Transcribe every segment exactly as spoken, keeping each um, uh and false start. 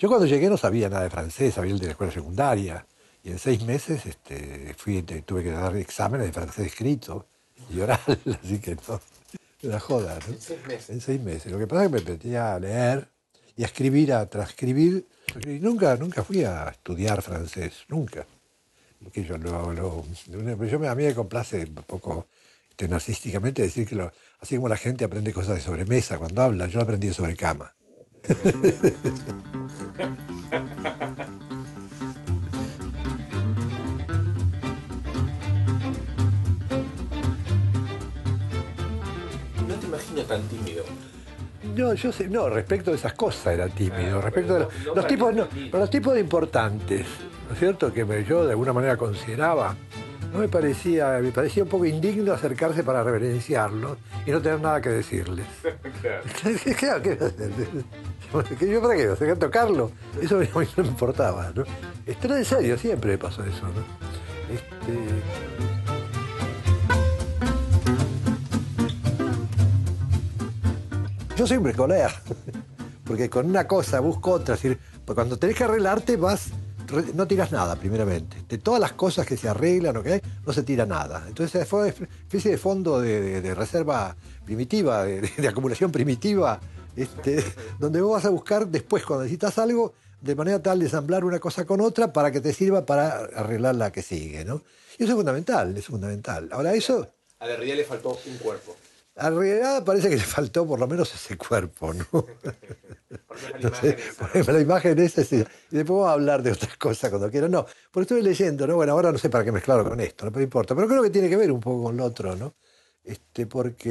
Yo cuando llegué no sabía nada de francés, sabía el de la escuela secundaria. Y en seis meses este, fui, te- tuve que dar exámenes de francés escrito y oral, así que no, era joda, ¿no? En seis meses. En seis meses. Lo que pasa es que me metí a leer y a escribir, a transcribir. Y nunca, nunca fui a estudiar francés, nunca. Que yo, lo, lo- yo me- a mí me complace un poco este, narcisísticamente decir que lo, así como la gente aprende cosas de sobremesa cuando habla, yo aprendí de sobre cama. No te imagino tan tímido. No, yo sé, no, respecto de esas cosas era tímido, Ah, respecto pero de no, los, no los para tipos, no, transmitir. pero los tipos de importantes, ¿no es cierto? Que me- yo de alguna manera consideraba, no me parecía, me parecía un poco indigno acercarse para reverenciarlos y no tener nada que decirles. Claro. Claro, ¿qué? Que yo para qué, acercar a tocarlo, eso a mí no me importaba, ¿no? Este, no, en serio, siempre me pasó eso, ¿no? Este, yo soy un bricoleur, porque con una cosa busco otra. Es decir, pues cuando tenés que arreglarte, vas, re- no tiras nada, primeramente. De todas las cosas que se arreglan o que hay, no se tira nada. Entonces fue una especie de fondo de, de- de reserva primitiva, de, de- de acumulación primitiva, este, donde vos vas a buscar después, cuando necesitas algo, de manera tal de ensamblar una cosa con otra para que te sirva para arreglar la que sigue, ¿no? Y eso es fundamental, es fundamental. Ahora, eso... A Derrida le faltó un cuerpo. A Regalada parece que le faltó por lo menos ese cuerpo, ¿no? Por lo menos la No sé, imagen esa, por ¿no? ejemplo, la imagen esa, sí. Y después vamos a hablar de otras cosas cuando quieran. No, porque estuve leyendo, ¿no? Bueno, ahora no sé para qué mezclarlo con esto, no me importa, pero creo que tiene que ver un poco con lo otro, ¿no? Este,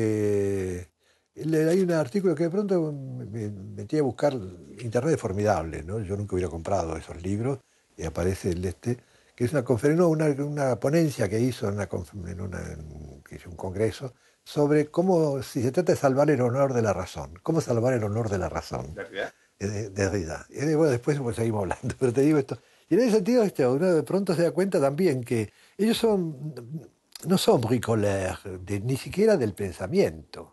porque le- hay un artículo que de pronto me me metí a buscar, internet es formidable, ¿no? Yo nunca hubiera comprado esos libros y aparece el de este, que es una conferencia, no, una, una ponencia que hizo en, una, conf- en una- en- que hizo un congreso sobre cómo, si se trata de salvar el honor de la razón, cómo salvar el honor de la razón ¿Derrida? de, de Derrida. Y de- bueno, después pues, seguimos hablando, pero te digo esto. Y en ese sentido, este, uno de pronto se da cuenta también que ellos son, no son bricoleurs, de- ni siquiera del pensamiento.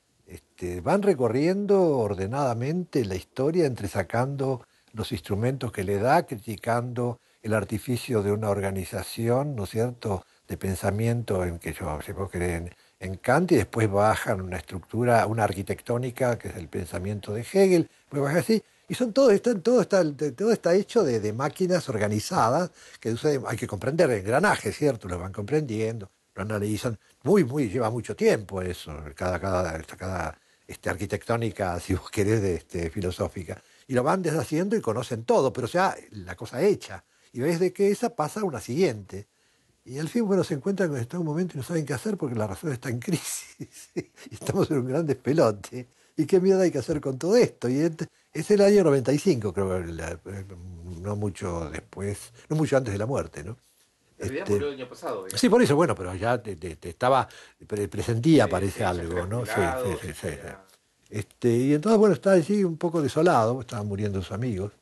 Este, van recorriendo ordenadamente la historia, entresacando los instrumentos que le da, criticando el artificio de una organización, ¿no es cierto?, de pensamiento en que yo, si vos querés, en, en Kant, y después bajan una estructura, una arquitectónica, que es el pensamiento de Hegel, pues baja así, y son todos, están, todo, está, todo está hecho de, de máquinas organizadas, que usan- hay que comprender engranajes, ¿cierto? Lo van comprendiendo, lo analizan, muy, muy, lleva mucho tiempo eso, cada, cada, cada este, arquitectónica, si vos querés, de, este, filosófica. Y lo van deshaciendo y conocen todo, pero o sea, la cosa hecha. Y ves de que esa pasa a una siguiente. Y al fin, bueno, se encuentran con está un momento y no saben qué hacer porque la razón está en crisis. Y estamos en un gran despelote. ¿Y qué mierda hay que hacer con todo esto? Y es, es el año noventa y cinco, creo, la- no mucho después, no mucho antes de la muerte, ¿no? Derrida Este, murió el año pasado, sí, digamos. por eso, bueno, pero ya te, te- te estaba, pre- presentía, Sí, parece sí, ya se había algo, ¿no? Sí, sí, jubilado, sí, ya sí, se sí. había... Este, y entonces, bueno, estaba allí un poco desolado, estaban muriendo sus amigos,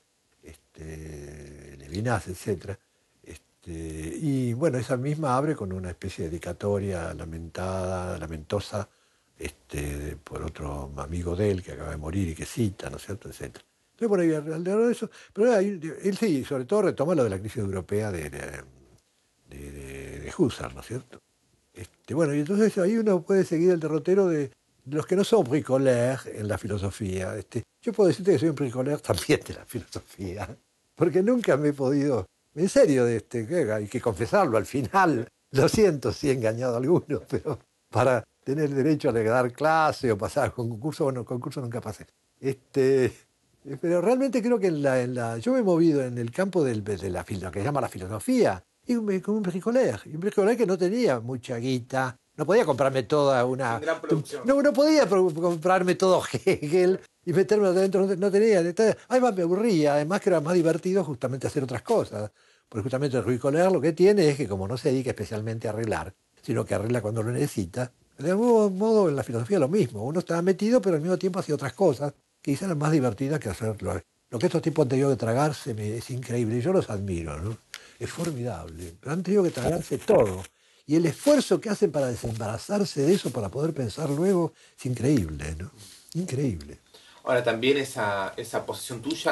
este, Levinas, etcétera. Este, y bueno, esa misma abre con una especie de dedicatoria lamentada, lamentosa, este, por otro amigo de él que acaba de morir y que cita, ¿no es cierto?, etcétera. Entonces, por ahí, alrededor de eso, pero hay- él sí, sobre todo retoma lo de la crisis europea de, de, de, de- de Husserl, ¿no es cierto? Este, bueno, y entonces ahí uno puede seguir el derrotero de, de los que no son bricoleurs en la filosofía. Este, yo puedo decirte que soy un bricoleur también de la filosofía, porque nunca me he podido, en serio, de este, que hay que confesarlo al final, lo siento si he engañado a algunos, pero para tener derecho a dar clase o pasar con concurso, bueno, concurso nunca pasé. Este, eh, pero realmente creo que en la, en la, yo me he movido en el campo del, de la, filo- lo que se llama la filosofía, y un, como un bricoleur, y un bricoleur que no tenía mucha guita, no podía comprarme toda Sin una... gran producción. No, no podía pro- comprarme todo Hegel y meterme adentro, no, no tenía... Entonces, además me aburría, además que era más divertido justamente hacer otras cosas, porque justamente el bricoleur lo que tiene es que como no se dedica especialmente a arreglar, sino que arregla cuando lo necesita, de algún modo en la filosofía lo mismo, uno estaba metido pero al mismo tiempo hacía otras cosas que quizás eran más divertidas que hacerlo. Lo que estos tipos han tenido que tragarse me- es increíble, y yo los admiro, ¿no? Es formidable, pero han tenido que tragarse todo. Y el esfuerzo que hacen para desembarazarse de eso, para poder pensar luego, es increíble, ¿no? Increíble. Ahora, también esa, esa posición tuya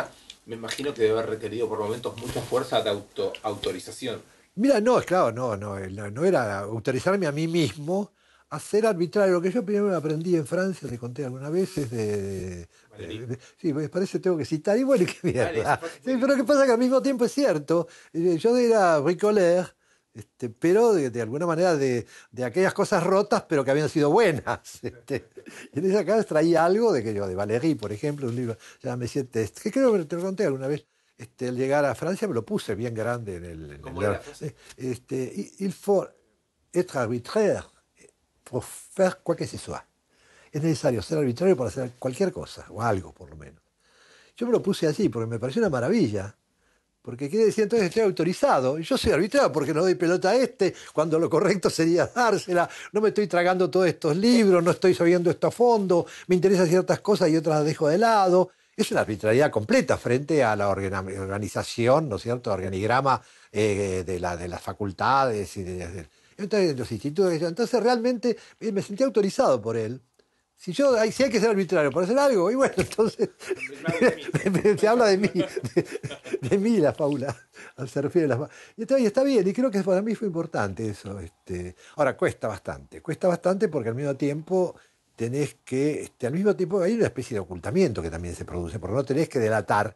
Me imagino que debe haber requerido por momentos mucha fuerza de auto, autorización. Mira, no, claro, no, no, no, no era autorizarme a mí mismo a ser arbitrario. Lo que yo primero aprendí en Francia, te conté algunas veces, de, de- de- Valerí. de- sí, pues parece que tengo que citar, y bueno, y qué Dale, esa mierda. frase Sí, fue pero qué pasa que al mismo tiempo es cierto. Eh, Yo era bricoleur, este, pero de, de alguna manera de, de aquellas cosas rotas, pero que habían sido buenas. Este. Y en esa casa traía algo de que yo, de Valéry, por ejemplo, un libro, se llama Monsieur Test, que creo que te lo conté alguna vez. Este, al llegar a Francia me lo puse bien grande en el... en ¿Cómo el- era la frase? este, il il faut être arbitraire pour faire quoi que ce soit. Es necesario ser arbitrario para hacer cualquier cosa, o algo por lo menos. Yo me lo puse así porque me pareció una maravilla. Porque quiere decir entonces estoy autorizado. Y yo soy arbitrado porque no doy pelota a este, cuando lo correcto sería dársela. No me estoy tragando todos estos libros, no estoy sabiendo esto a fondo, me interesan ciertas cosas y otras las dejo de lado. Es una arbitrariedad completa frente a la organa- organización, ¿no es cierto?, organigrama eh, de, la, de las facultades y de, de- entonces, de los institutos. Entonces realmente eh, me sentí autorizado por él. Si yo, ay, si hay que ser arbitrario para hacer algo, y bueno, entonces Me habla de mí. se habla de mí, de, de mí la fábula, se refiere a las fa- y está, y está bien, y creo que para mí fue importante eso. Este. Ahora, cuesta bastante, cuesta bastante porque al mismo tiempo tenés que, este, al mismo tiempo hay una especie de ocultamiento que también se produce, porque no tenés que delatar.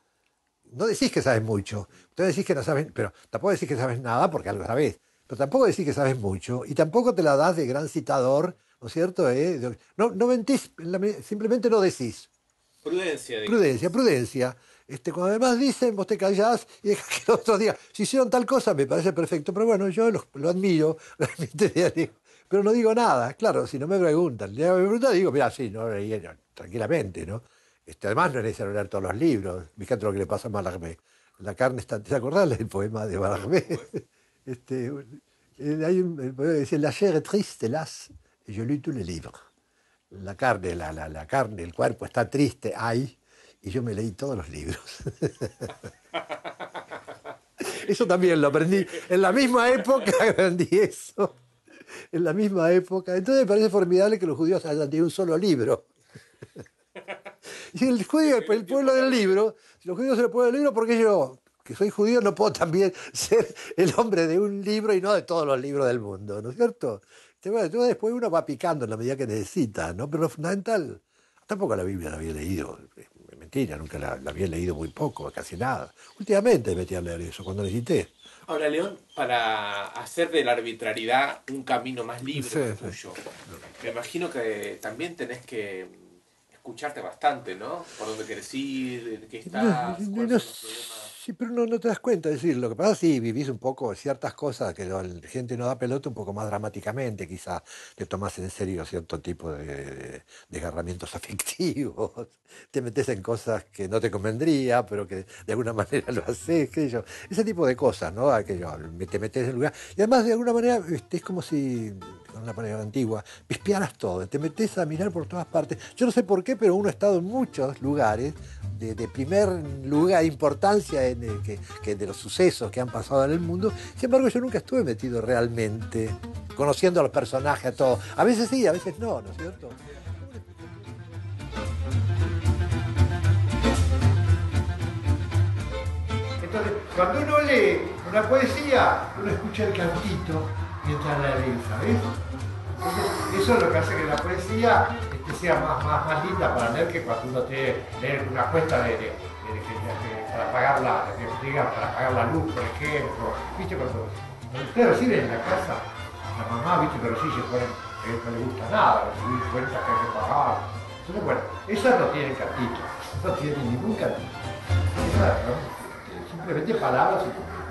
No decís que sabes mucho, entonces decís que no sabes, pero tampoco decís que sabes nada porque algo sabés, pero tampoco decís que sabes mucho y tampoco te la das de gran citador, ¿no es cierto? ¿Eh? No, no mentís, simplemente no decís. Prudencia, Prudencia, digamos. prudencia. Este, cuando además dicen, vos te callás y dejas que los otros digan, si hicieron tal cosa me parece perfecto, pero bueno, yo lo, lo admiro, realmente, digo, pero no digo nada, claro, si no me preguntan. Si me preguntan, digo, mira, sí, no, leí, no, tranquilamente, ¿no? Este, además no es necesario leer todos los libros. Fíjate lo que le pasa a Mallarmé. La carne está... ¿Te acordás del poema de Mallarmé? Este, eh, hay un el poema que dice, la chair est triste, hélas, et je lis tous les livres. La carne, la, la, la carne, el cuerpo está triste, ay, y yo me leí todos los libros. Eso también lo aprendí. En la misma época aprendí eso. En la misma época. Entonces me parece formidable que los judíos hayan tenido un solo libro. Y el judío, el pueblo del libro, si los judíos son el pueblo del libro, ¿por qué yo, que soy judío, no puedo también ser el hombre de un libro y no de todos los libros del mundo? ¿No es cierto? Entonces, después uno va picando en la medida que necesita, ¿no? Pero lo fundamental, tampoco la Biblia la había leído. Es mentira, nunca la, la había leído muy poco, casi nada. Últimamente me metí a leer eso, cuando necesité. Ahora, León, para hacer de la arbitrariedad un camino más libre Sí, el sí. tuyo, me imagino que también tenés que escucharte bastante, ¿no? Por dónde querés ir, de qué No, estás, no, cuáles no, son los problemas. sí, pero no, no te das cuenta. Es decir, lo que pasa es que sí, vivís un poco ciertas cosas que la gente no da pelota un poco más dramáticamente, quizás te tomás en serio cierto tipo de, de desgarramientos afectivos, te metes en cosas que no te convendría, pero que de alguna manera lo haces, qué sé yo. Ese tipo de cosas, ¿no? Aquello, te metes en lugar. Y además, de alguna manera, este, es como si, con una palabra antigua, pispiaras todo, te metes a mirar por todas partes. Yo no sé por qué, pero uno ha estado en muchos lugares de, de primer lugar, importancia en el que, que de los sucesos que han pasado en el mundo. Sin embargo, yo nunca estuve metido realmente, conociendo a los personajes, a todos. A veces sí, a veces no, ¿no es cierto? Entonces, cuando uno lee una poesía, uno escucha el cantito mientras la lee, ¿sabes? Entonces, eso es lo que hace que la poesía este, sea más, más, más linda para leer que cuando uno tiene leer una cuenta de, de, de, de, de, para, pagar la, de, diga, para pagar la luz, por ejemplo. ¿Viste? Cuando, cuando ustedes reciben en la casa, la mamá, ¿viste? Pero sí se ponen, eh, no le gusta nada, recibir cuentas que hay que pagar. Entonces, bueno, esas no tienen cantito, no tienen ningún cantito. Esas, ¿no? Simplemente palabras y